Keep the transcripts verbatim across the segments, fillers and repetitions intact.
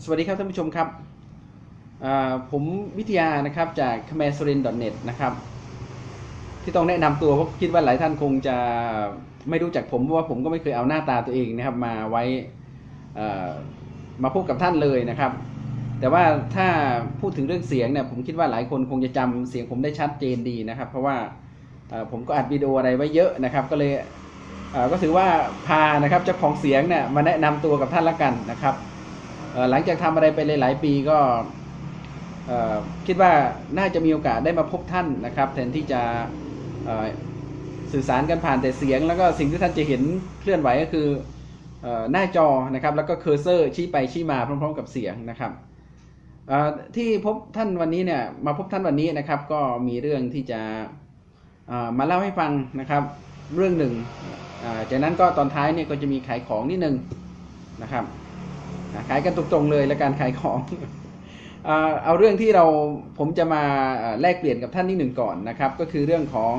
สวัสดีครับท่านผู้ชมครับผมวิทยานะครับจาก คาแมร์ สุรินทร์ ดอท เน็ต นะครับที่ต้องแนะนำตัวเพราะคิดว่าหลายท่านคงจะไม่รู้จักผมเพราะว่าผมก็ไม่เคยเอาหน้าตาตัวเองนะครับมาไว้มาพบกับท่านเลยนะครับแต่ว่าถ้าพูดถึงเรื่องเสียงเนี่ยผมคิดว่าหลายคนคงจะจำเสียงผมได้ชัดเจนดีนะครับเพราะว่าผมก็อัดวิดีโออะไรไว้เยอะนะครับก็เลยก็ถือว่าพานะครับเจ้าของเสียงเนี่ยมาแนะนำตัวกับท่านละกันนะครับหลังจากทำอะไรไปหลายๆปีก็คิดว่าน่าจะมีโอกาสได้มาพบท่านนะครับแทนที่จะสื่อสารกันผ่านแต่เสียงแล้วก็สิ่งที่ท่านจะเห็นเคลื่อนไหวก็คือหน้าจอนะครับแล้วก็เคอร์เซอร์ชี้ไปชี้มาพร้อมๆกับเสียงนะครับที่พบท่านวันนี้เนี่ยมาพบท่านวันนี้นะครับก็มีเรื่องที่จะมาเล่าให้ฟังนะครับเรื่องหนึ่งจากนั้นก็ตอนท้ายเนี่ยก็จะมีขายของนิดนึงนะครับขายกันตรงๆเลยและการขายของเอาเรื่องที่เราผมจะมาแลกเปลี่ยนกับท่านนิดหนึ่งก่อนนะครับก็คือเรื่องของ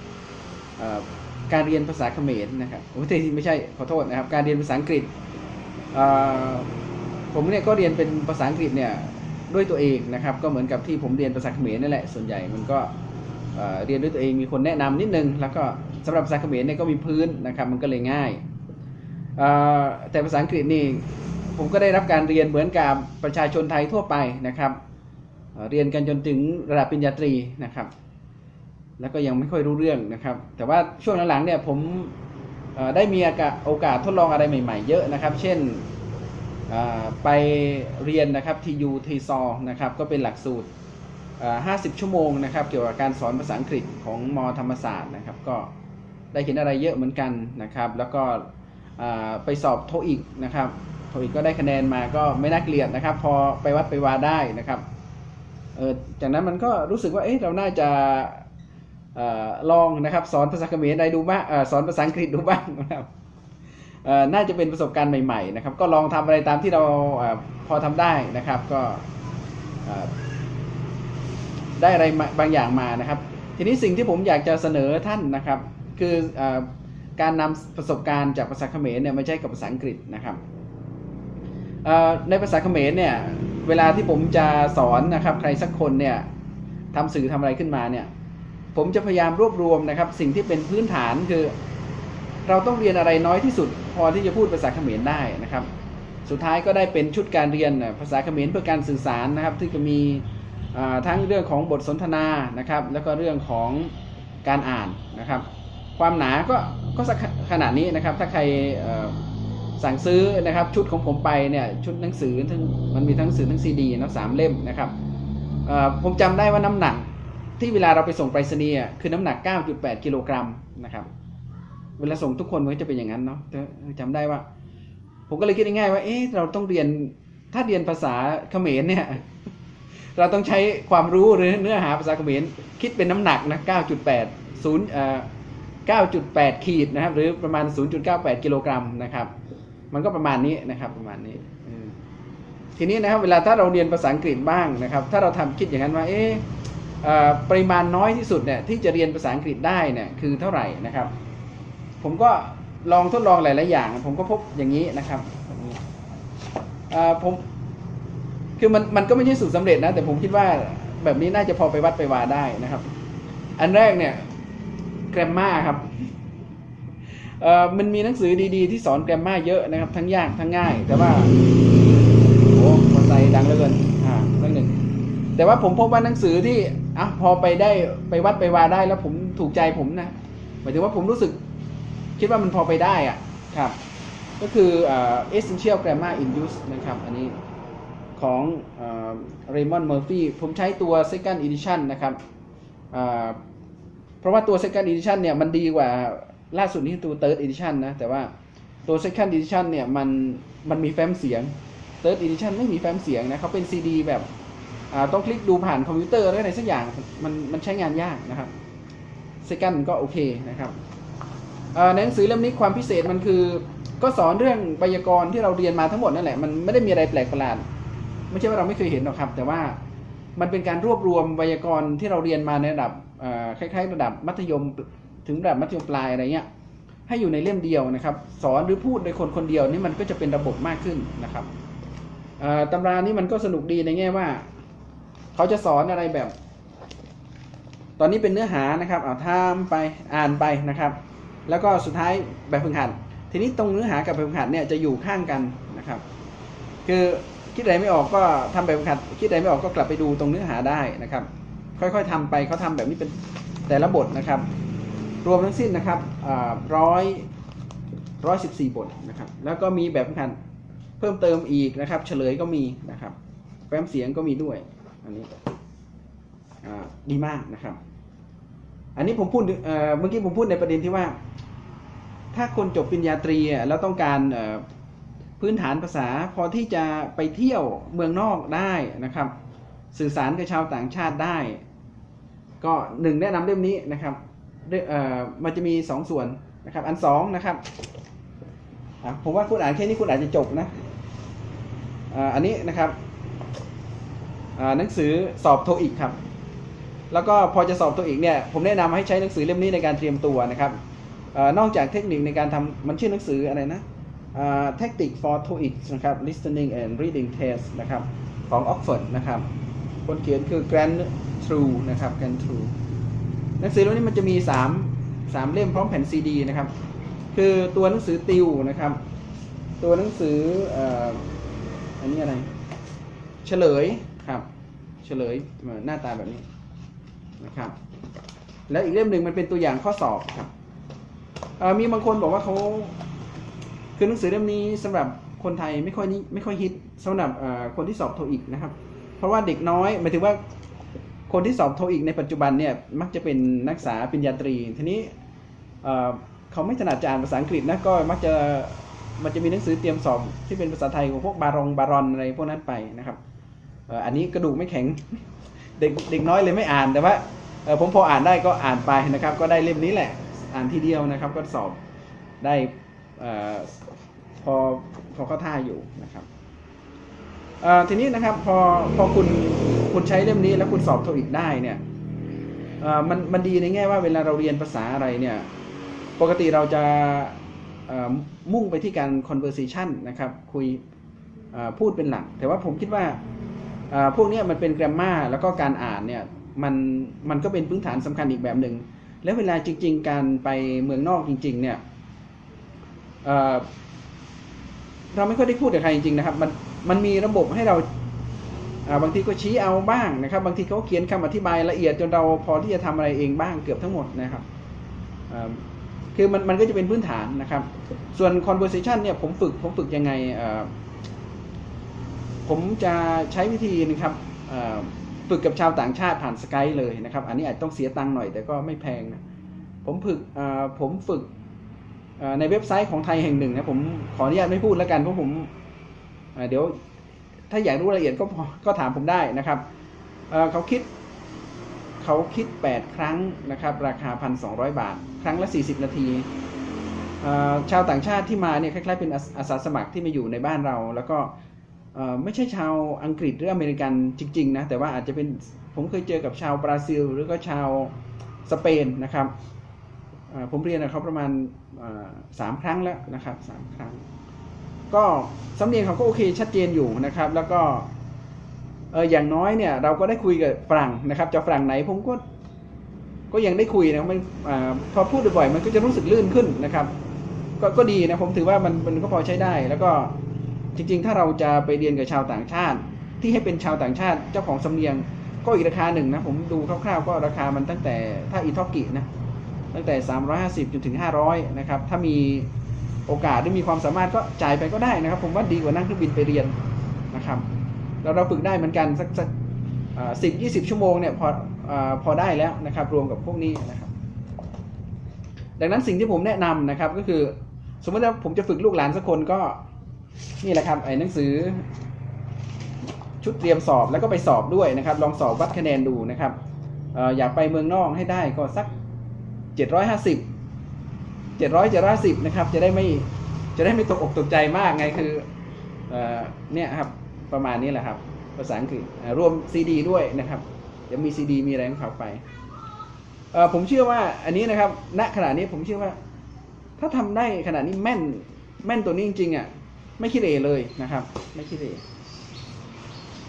การเรียนภาษาเขมรนะครับโอ้ยไม่ใช่ขอโทษนะครับการเรียนภาษาอังกฤษผมเนี่ยก็เรียนเป็นภาษาอังกฤษเนี่ยด้วยตัวเองนะครับก็เหมือนกับที่ผมเรียนภาษาเขมรนั่นแหละส่วนใหญ่มันก็เรียนด้วยตัวเองมีคนแนะนำนิดนึงแล้วก็สำหรับภาษาเขมรเนี่ยก็มีพื้นนะครับมันก็เลยง่ายแต่ภาษาอังกฤษนี่ผมก็ได้รับการเรียนเหมือนกับประชาชนไทยทั่วไปนะครับเรียนกันจนถึงระดับปริญญาตรีนะครับแล้วก็ยังไม่ค่อยรู้เรื่องนะครับแต่ว่าช่วงหลังๆเนี่ยผมได้มีโอกาสทดลองอะไรใหม่ๆเยอะนะครับเช่นไปเรียนนะครับ ที ยู ที ซอ นะครับก็เป็นหลักสูตรห้าสิบชั่วโมงนะครับเกี่ยวกับการสอนภาษาอังกฤษของมอธรรมศาสตร์นะครับก็ได้เห็นอะไรเยอะเหมือนกันนะครับแล้วก็ไปสอบโทอีกนะครับโทอีกก็ได้คะแนนมาก็ไม่น่าเกลียดนะครับพอไปวัดไปวาได้นะครับเออจากนั้นมันก็รู้สึกว่าเอ๊ะเราน่าจะลองนะครับสอนภาษาเขมรได้ดูบ้างสอนภาษาอังกฤษดูบ้างนะครับน่าจะเป็นประสบการณ์ใหม่ๆนะครับก็ลองทำอะไรตามที่เราพอทำได้นะครับก็ได้อะไรบางอย่างมานะครับทีนี้สิ่งที่ผมอยากจะเสนอท่านนะครับคือการนำประสบการณ์จากภาษาเขมรเนี่ยมาใช้กับภาษาอังกฤษนะครับในภาษาเขมรเนี่ยเวลาที่ผมจะสอนนะครับใครสักคนเนี่ยทำสื่อทำอะไรขึ้นมาเนี่ยผมจะพยายามรวบรวมนะครับสิ่งที่เป็นพื้นฐานคือเราต้องเรียนอะไรน้อยที่สุดพอที่จะพูดภาษาเขมรได้นะครับสุดท้ายก็ได้เป็นชุดการเรียนภาษาเขมรเพื่อการสื่อสารนะครับที่จะมีทั้งเรื่องของบทสนทนานะครับแล้วก็เรื่องของการอ่านนะครับความหนาก็ก็ขนาดนี้นะครับถ้าใครสั่งซื้อนะครับชุดของผมไปเนี่ยชุดหนังสือทั้งมันมีทั้งหนังสือทั้งซีดีนะสามเล่มนะครับผมจำได้ว่าน้ำหนักที่เวลาเราไปส่งไปรษณีย์คือน้ำหนัก เก้าจุดแปด กิโลกรัมนะครับเวลาส่งทุกคนมันก็จะเป็นอย่างนั้นเนาะจำได้ว่าผมก็เลยคิดง่ายๆว่าเอ๊ะเราต้องเรียนถ้าเรียนภาษาเขมรเนี่ยเราต้องใช้ความรู้หรือเนื้อหาภาษาเขมรคิดเป็นน้ำหนักนะ เก้าจุดแปด ศูนย์ เอ่อ เก้าจุดแปด ขีดนะครับหรือประมาณ ศูนย์จุดเก้าแปด กิโลกรัมนะครับมันก็ประมาณนี้นะครับประมาณนี้ทีนี้นะครับเวลาถ้าเราเรียนภาษาอังกฤษบ้างนะครับถ้าเราทำคิดอย่างนั้นว่าเอ๊ะปริมาณน้อยที่สุดเนี่ยที่จะเรียนภาษาอังกฤษได้เนี่ยคือเท่าไหร่นะครับผมก็ลองทดลองหลายๆอย่างผมก็พบอย่างนี้นะครับผมคือมันมันก็ไม่ใช่สูตรสำเร็จนะแต่ผมคิดว่าแบบนี้น่าจะพอไปวัดไปวาได้นะครับอันแรกเนี่ยแกรมมาครับเอ่อมันมีหนังสือดีๆที่สอนแกรมมาเยอะนะครับทั้งยากทั้งง่ายแต่ว่าโอ้มอไซค์ดังเหลือเกินอ่าเรื่องหนึ่งแต่ว่าผมพบว่าหนังสือที่อ่ะพอไปได้ไปวัดไปวาได้แล้วผมถูกใจผมนะหมายถึงว่าผมรู้สึกคิดว่ามันพอไปได้อ่ะครับก็คือเอ่อ Essential Grammar in Use นะครับอันนี้ของเอ่อ Raymond Murphy ผมใช้ตัว Second Edition นะครับเอ่อเพราะว่าตัว Second Edition เนี่ยมันดีกว่าล่าสุดนี้ตัว Third Edition นะแต่ว่าตัว Second Edition เนี่ยมันมันมีแฟ้มเสียง Third Edition ไม่มีแฟ้มเสียงนะเขาเป็นซีดีแบบต้องคลิกดูผ่านคอมพิวเตอร์หรืออะไรสักอย่างมันมันใช้งานยากนะครับ Second ก็โอเคนะครับในหนังสือเล่มนี้ความพิเศษมันคือก็สอนเรื่องไวยากรณ์ที่เราเรียนมาทั้งหมดนั่นแหละมันไม่ได้มีอะไรแปลกประหลาดไม่ใช่ว่าเราไม่เคยเห็นหรอกครับแต่ว่ามันเป็นการรวบรวมไวยากรณ์ที่เราเรียนมาในระดับคล้ายๆระดับมัธยมถึงระดับมัธยมปลายอะไรเงี้ยให้อยู่ในเล่มเดียวนะครับสอนหรือพูดโดยคนคนเดียวนี่มันก็จะเป็นระบบมากขึ้นนะครับตำรานี้มันก็สนุกดีในแง่ว่าเขาจะสอนอะไรแบบตอนนี้เป็นเนื้อหานะครับเอาทำไปอ่านไปนะครับแล้วก็สุดท้ายแบบฝึกหัดทีนี้ตรงเนื้อหากับแบบฝึกหัดเนี่ยจะอยู่ข้างกันนะครับคือคิดอะไรไม่ออกก็ทำแบบฝึกหัดคิดอะไรไม่ออกก็กลับไปดูตรงเนื้อหาได้นะครับค่อยๆทำไปเขาทำแบบนี้เป็นแต่ละบทนะครับรวมทั้งสิ้นนะครับร้อยร้อยสิบสี่บทนะครับแล้วก็มีแบบฝึกหัดเพิ่มเติมอีกนะครับเฉลยก็มีนะครับแฟ้มเสียงก็มีด้วยอันนี้ดีมากนะครับอันนี้ผมพูดเมื่อกี้ผมพูดในประเด็นที่ว่าถ้าคนจบปริญญาตรีแล้วต้องการพื้นฐานภาษาพอที่จะไปเที่ยวเมืองนอกได้นะครับสื่อสารกับชาวต่างชาติได้ก็หนึ่งแนะนำเล่มนี้นะครับมันจะมีสองส่วนนะครับอันสองนะครับผมว่าคุณอ่านแค่นี้คุณอาจจะจบนะอันนี้นะครับหนังสือสอบโทอีกครับแล้วก็พอจะสอบโทอีกเนี่ยผมแนะนำให้ใช้หนังสือเล่มนี้ในการเตรียมตัวนะครับนอกจากเทคนิคในการทำมันชื่อหนังสืออะไรนะ Tactics for โทอีก นะครับ Listening and Reading Test นะครับของ Oxford นะครับคนเขียนคือ Grant True นะครับ Grant True หนังสือเล่มนี้มันจะมี3 3เล่มพร้อมแผ่นซีดีนะครับคือตัวหนังสือติวนะครับตัวหนังสืออันนี้อะไรเฉลยครับเฉลยหน้าตาแบบนี้นะครับแล้วอีกเล่มหนึ่งมันเป็นตัวอย่างข้อสอบครับมีบางคนบอกว่าเขาคือหนังสือเล่มนี้สำหรับคนไทยไม่ค่อยนี้ไม่ค่อยฮิตสำหรับคนที่สอบโทอีกนะครับเพราะว่าเด็กน้อยหมายถึงว่าคนที่สอบโทอีกในปัจจุบันเนี่ยมักจะเป็นนักศึกษาปริญญาตรีทีนี้เขาไม่ถนัดจะอ่านภาษาอังกฤษนะก็มักจะมันจะมีหนังสือเตรียมสอบที่เป็นภาษาไทยของพวกบารองบารอนอะไรพวกนั้นไปนะครับอันนี้กระดูกไม่แข็งเด็กเด็กน้อยเลยไม่อ่านแต่ว่าผมพออ่านได้ก็อ่านไปนะครับก็ได้เล่มนี้แหละอ่านทีเดียวนะครับก็สอบได้พอพอเข้าท่าอยู่นะครับทีนี้นะครับพอพอคุณคุณใช้เล่มนี้แล้วคุณสอบโทอีกได้เนี่ยมันมันดีในแง่ว่าเวลาเราเรียนภาษาอะไรเนี่ยปกติเราจะมุ่งไปที่การ conversation นะครับคุยพูดเป็นหลักแต่ว่าผมคิดว่าพวกนี้มันเป็น grammar แล้วก็การอ่านเนี่ยมันมันก็เป็นพื้นฐานสำคัญอีกแบบหนึ่งแล้วเวลาจริงๆการไปเมืองนอกจริงๆเนี่ยเเราไม่ค่อยได้พูดกับใครจริงๆนะครับมันมันมีระบบให้เราบางทีก็ชี้เอาบ้างนะครับบางทีเขาเขียนคำอธิบายละเอียดจนเราพอที่จะทำอะไรเองบ้างเกือบทั้งหมดนะครับคือมันมันก็จะเป็นพื้นฐานนะครับส่วน conversation เนี่ยผมฝึกผมฝึกยังไงผมจะใช้วิธีนะครับฝึกกับชาวต่างชาติผ่านสกายเลยนะครับอันนี้อาจต้องเสียตังค์หน่อยแต่ก็ไม่แพงนะผมฝึกผมฝึกในเว็บไซต์ของไทยแห่งหนึ่งนะผมขออนุญาตไม่พูดแล้วกันเพราะผมเดี๋ยวถ้าอยากรู้รายละเอียดก็ก็ถามผมได้นะครับเขาคิดเขาคิดแปดครั้งนะครับราคา หนึ่งพันสองร้อย บาทครั้งละสี่สิบนาทีชาวต่างชาติที่มาเนี่ยคล้ายๆเป็นอาสาสมัครที่มาอยู่ในบ้านเราแล้วก็ไม่ใช่ชาวอังกฤษหรืออเมริกันจริงๆนะแต่ว่าอาจจะเป็นผมเคยเจอกับชาวบราซิลหรือก็ชาวสเปนนะครับผมเรียนกับเขาประมาณสามครั้งแล้วนะครับสามครั้งก็สำเนียงเขาก็โอเคชัดเจนอยู่นะครับแล้วก็เอออย่างน้อยเนี่ยเราก็ได้คุยกับฝรั่งนะครับจะฝรั่งไหนผมก็ก็ยังได้คุยนะมันพอพูดบ่อยมันก็จะรู้สึกลื่นขึ้นนะครับก็ก็ดีนะผมถือว่ามันมันก็พอใช้ได้แล้วก็จริงๆถ้าเราจะไปเรียนกับชาวต่างชาติที่ให้เป็นชาวต่างชาติเจ้าของสำเนียงก็อีกราคาหนึ่งนะผมดูคร่าวๆก็ราคามันตั้งแต่ถ้าอีทอกินะตั้งแต่สามร้อยห้าสิบจนถึงห้าร้อยนะครับถ้ามีโอกาสหรือมีความสามารถก็จ่ายไปก็ได้นะครับผมว่าดีกว่านั่งเครื่องบินไปเรียนนะครับแล้วเราฝึกได้เหมือนกันสักสักสิบยี่สิบชั่วโมงเนี่ยพอพอได้แล้วนะครับรวมกับพวกนี้นะครับดังนั้นสิ่งที่ผมแนะนำนะครับก็คือสมมติว่าผมจะฝึกลูกหลานสักคนก็นี่แหละครับไอ้หนังสือชุดเตรียมสอบแล้วก็ไปสอบด้วยนะครับลองสอบวัดคะแนนดูนะครับอยากไปเมืองนอกให้ได้ก็สักเจ็ดร้อยห้าสิบ เจ็ดร้อย เจ็ดร้อยห้าสิบนะครับจะได้ไม่จะได้ไม่ตกอกตกใจมากไงคือเนี่ยครับประมาณนี้แหละครับภาษาอังกฤษรวมซีดีด้วยนะครับจะมีซีดีมีอะไรของเขาไปผมเชื่อว่าอันนี้นะครับณขณะนี้ผมเชื่อว่าถ้าทำได้ขนาดนี้แม่นแม่นตัวนี้จริงๆอ่ะไม่ขี้เหร่เลยนะครับไม่ขี้เหร่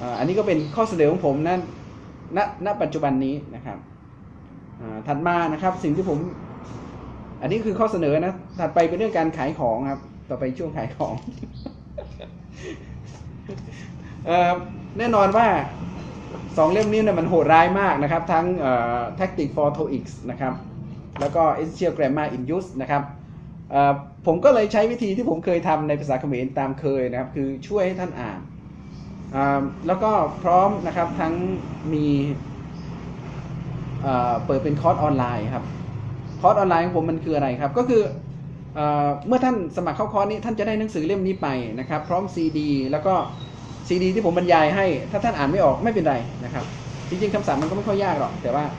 อันนี้ก็เป็นข้อเสนอของผมนะณณปัจจุบันนี้นะครับถัดมานะครับสิ่งที่ผมอันนี้คือข้อเสนอนะถัดไปเป็นเรื่องการขายของครับต่อไปช่วงขายของ แน่นอนว่าสองเล่มนี้เนี่ยมันโหดร้ายมากนะครับทั้ง Tactics for โท อี ไอ ซี นะครับแล้วก็ Essential Grammar in Use นะครับผมก็เลยใช้วิธีที่ผมเคยทำในภาษาเขมรตามเคยนะครับคือช่วยให้ท่านอ่านแล้วก็พร้อมนะครับทั้งมีเปิดเป็นคอร์สออนไลน์ครับคอร์สออนไลน์ของผมมันคืออะไรครับก็คือเมื่อท่านสมัครเข้าคอร์สนี้ท่านจะได้หนังสือเล่มนี้ไปนะครับพร้อมซีดีแล้วก็ซีดีที่ผมบรรยายให้ถ้าท่านอ่านไม่ออกไม่เป็นไรนะครับจริงๆคำศัพท์มันก็ไม่ค่อยยากหรอกแต่ว่า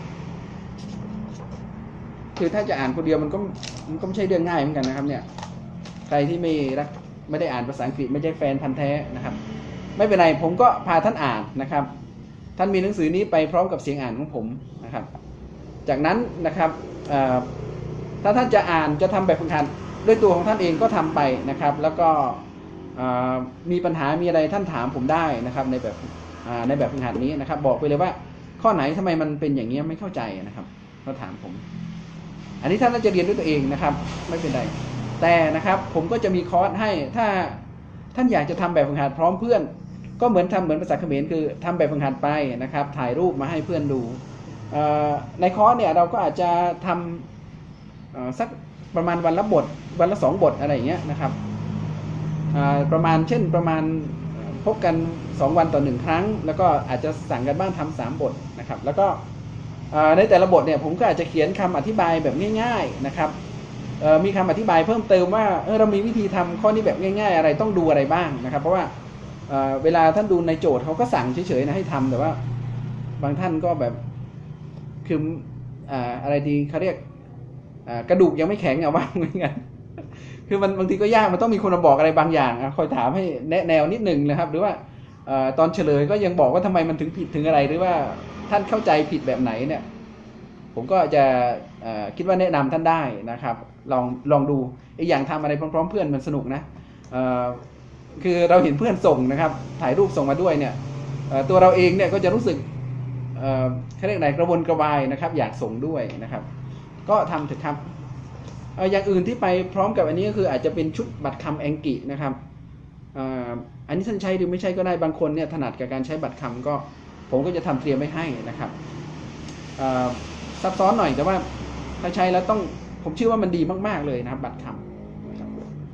คือถ้าจะอ่านคนเดียวมันก็มันก็ไม่ใช่เรื่องง่ายเหมือนกันนะครับเนี่ยใครที่ไม่รักไม่ได้อ่านภาษาอังกฤษไม่ใช่แฟนพันธุ์แท้นะครับไม่เป็นไรผมก็พาท่านอ่านนะครับท่านมีหนังสือนี้ไปพร้อมกับเสียงอ่านของผมนะครับจากนั้นนะครับถ้าท่านจะอ่านจะทำแบบฝึกหัดด้วยตัวของท่านเองก็ทำไปนะครับแล้วก็มีปัญหามีอะไรท่านถามผมได้นะครับในแบบในแบบฝึกหัดนี้นะครับบอกไปเลยว่าข้อไหนทำไมมันเป็นอย่างนี้ไม่เข้าใจนะครับก็ถามผมอันนี้ท่านน่าจะเรียนด้วยตัวเองนะครับไม่เป็นไรแต่นะครับผมก็จะมีคอร์สให้ถ้าท่านอยากจะทำแบบฝึกหัดพร้อมเพื่อนก็เหมือนทำเหมือนภาษาเขมรคือทำแบบฝึกหัดไปนะครับถ่ายรูปมาให้เพื่อนดูในคอร์สเนี่ยเราก็อาจจะทำสักประมาณวันละบทวันละสองบทอะไรอย่างเงี้ยนะครับประมาณเช่นประมาณพบกันสองวันต่อหนึ่งครั้งแล้วก็อาจจะสั่งกันบ้างทำสามบทนะครับแล้วก็ในแต่ละบทเนี่ยผมก็อาจจะเขียนคำอธิบายแบบง่ายๆนะครับมีคำอธิบายเพิ่มเติมว่าเออเรามีวิธีทำข้อนี้แบบง่ายๆอะไรต้องดูอะไรบ้างนะครับเพราะว่าเวลาท่านดูในโจทย์เขาก็สั่งเฉยๆนะให้ทำแต่ว่าบางท่านก็แบบคืออะไรดีเขาเรียกกระดูกยังไม่แข็งเอาว่าเหมือนกันคือมันบางทีก็ยากมันต้องมีคนมาบอกอะไรบางอย่างคอยถามให้แนะแนวนิดหนึ่งนะครับหรือว่าตอนเฉลยก็ยังบอกว่าทำไมมันถึงผิดถึงอะไรหรือว่าท่านเข้าใจผิดแบบไหนเนี่ยผมก็จะคิดว่าแนะนำท่านได้นะครับลองลองดูอีกอย่างทำอะไรพร้อมๆเพื่อนมันสนุกนะคือเราเห็นเพื่อนส่งนะครับถ่ายรูปส่งมาด้วยเนี่ยตัวเราเองเนี่ยก็จะรู้สึกเขาเรียกไหนกระวนกระวายนะครับอยากส่งด้วยนะครับก็ทำเถอะครับอย่างอื่นที่ไปพร้อมกับอันนี้ก็คืออาจจะเป็นชุดบัตรคำแองกินะครับอันนี้ท่านใช้หรือไม่ใช่ก็ได้บางคนเนี่ยถนัดกับการใช้บัตรคำก็ผมก็จะทำเตรียมไว้ให้นะครับซับซ้อนหน่อยแต่ว่าถ้าใช้แล้วต้องผมเชื่อว่ามันดีมากๆเลยนะครับบัตรคำนะครับ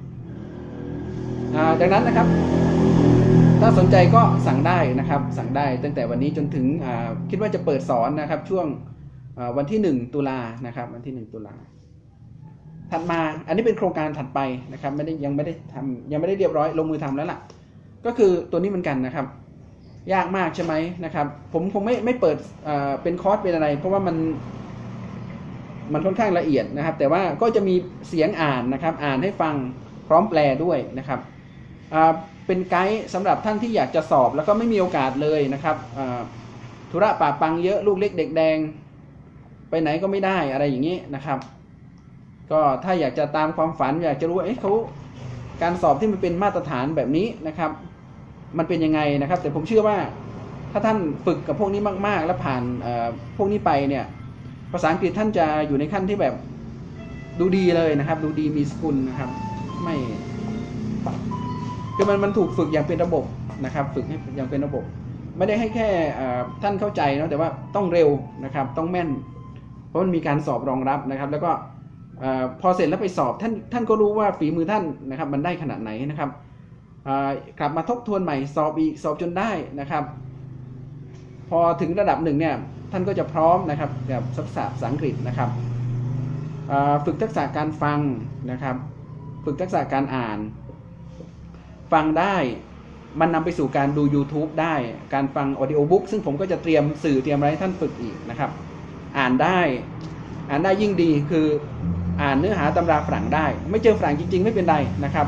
ดังนั้นนะครับถ้าสนใจก็สั่งได้นะครับสั่งได้ตั้งแต่วันนี้จนถึงคิดว่าจะเปิดสอนนะครับช่วงวันที่หนึ่งตุลานะครับวันที่หนึ่งตุลาถัดมาอันนี้เป็นโครงการถัดไปนะครับไม่ได้ยังไม่ได้ทำยังไม่ได้เรียบร้อยลงมือทำแล้วล่ะก็คือตัวนี้เหมือนกันนะครับยากมากใช่ไหมนะครับผมคงไม่ไม่เปิดเป็นคอร์สเป็นอะไรเพราะว่ามันมันค่อนข้างละเอียดนะครับแต่ว่าก็จะมีเสียงอ่านนะครับอ่านให้ฟังพร้อมแปลด้วยนะครับเป็นไกด์สำหรับท่านที่อยากจะสอบแล้วก็ไม่มีโอกาสเลยนะครับธุระป่าปังเยอะลูกเล็กเด็กแดงไปไหนก็ไม่ได้อะไรอย่างนี้นะครับก็ถ้าอยากจะตามความฝันอยากจะรู้ว่าเอ๊ะเขาการสอบที่มันเป็นมาตรฐานแบบนี้นะครับมันเป็นยังไงนะครับแต่ผมเชื่อว่าถ้าท่านฝึกกับพวกนี้มากๆแล้วผ่านพวกนี้ไปเนี่ยภาษาอังกฤษท่านจะอยู่ในขั้นที่แบบดูดีเลยนะครับดูดีมีสกุลนะครับไม่คือมันมันถูกฝึกอย่างเป็นระบบนะครับฝึกให้อย่างเป็นระบบไม่ได้ให้แค่ท่านเข้าใจนะแต่ว่าต้องเร็วนะครับต้องแม่นเพราะมันมีการสอบรองรับนะครับแล้วก็พอเสร็จแล้วไปสอบท่านท่านก็รู้ว่าฝีมือท่านนะครับมันได้ขนาดไหนนะครับกลับมาทบทวนใหม่สอบอีกสอบจนได้นะครับพอถึงระดับหนึ่งเนี่ยท่านก็จะพร้อมนะครับแบบภาษาภาษาอังกฤษนะครับฝึกทักษะการฟังนะครับฝึกทักษะการอ่านฟังได้มันนำไปสู่การดู YouTube ได้การฟัง Audio Book ซึ่งผมก็จะเตรียมสื่อเตรียมอะไรให้ท่านฝึกอีกนะครับอ่านได้อ่านได้ยิ่งดีคืออ่านเนื้อหาตำราฝรั่งได้ไม่เจอฝรั่งจริงๆไม่เป็นไรนะครับ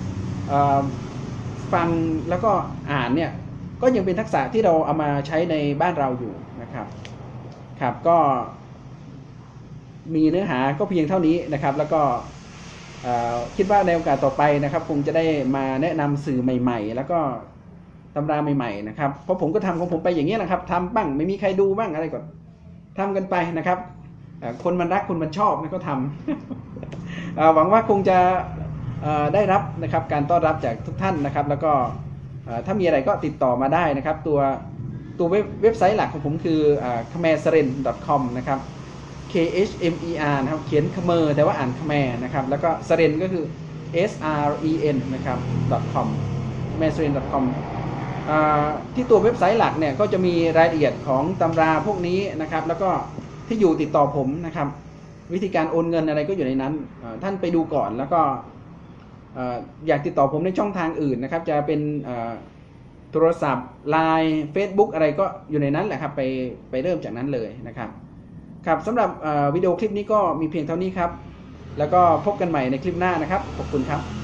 ฟังแล้วก็อ่านเนี่ยก็ยังเป็นทักษะที่เราเอามาใช้ในบ้านเราอยู่นะครับครับก็มีเนื้อหาก็เพียงเท่านี้นะครับแล้วก็คิดว่าในโอกาสต่อไปนะครับคงจะได้มาแนะนำสื่อใหม่ๆแล้วก็ตำราใหม่ๆนะครับเพราะผมก็ทำของผมไปอย่างนี้นะครับทำบ้างไม่มีใครดูบ้างอะไรก่อนทำกันไปนะครับคนมันรักคนมันชอบก็ทำ หวังว่าคงจะได้รับนะครับการต้อนรับจากทุกท่านนะครับแล้วก็ถ้ามีอะไรก็ติดต่อมาได้นะครับตัวตัวเว็บเว็บไซต์หลักของผมคือ คแมร์สเรน ดอท คอม นะครับ K H M E R นะครับเขียนคเมอร์แต่ว่าอ่านคแมร์นะครับแล้วก็สเรนก็คือ S R E N นะครับ .com คแมร์สเรน ดอท คอม ที่ตัวเว็บไซต์หลักเนี่ยก็จะมีรายละเอียดของตำราพวกนี้นะครับแล้วก็ที่อยู่ติดต่อผมนะครับวิธีการโอนเงินอะไรก็อยู่ในนั้นท่านไปดูก่อนแล้วก็อยากติดต่อผมในช่องทางอื่นนะครับจะเป็นโทรศัพท์ ไลน์ เฟซบุ๊ก อะไรก็อยู่ในนั้นแหละครับไปไปเริ่มจากนั้นเลยนะครับครับสำหรับวิดีโอคลิปนี้ก็มีเพียงเท่านี้ครับแล้วก็พบกันใหม่ในคลิปหน้านะครับขอบคุณครับ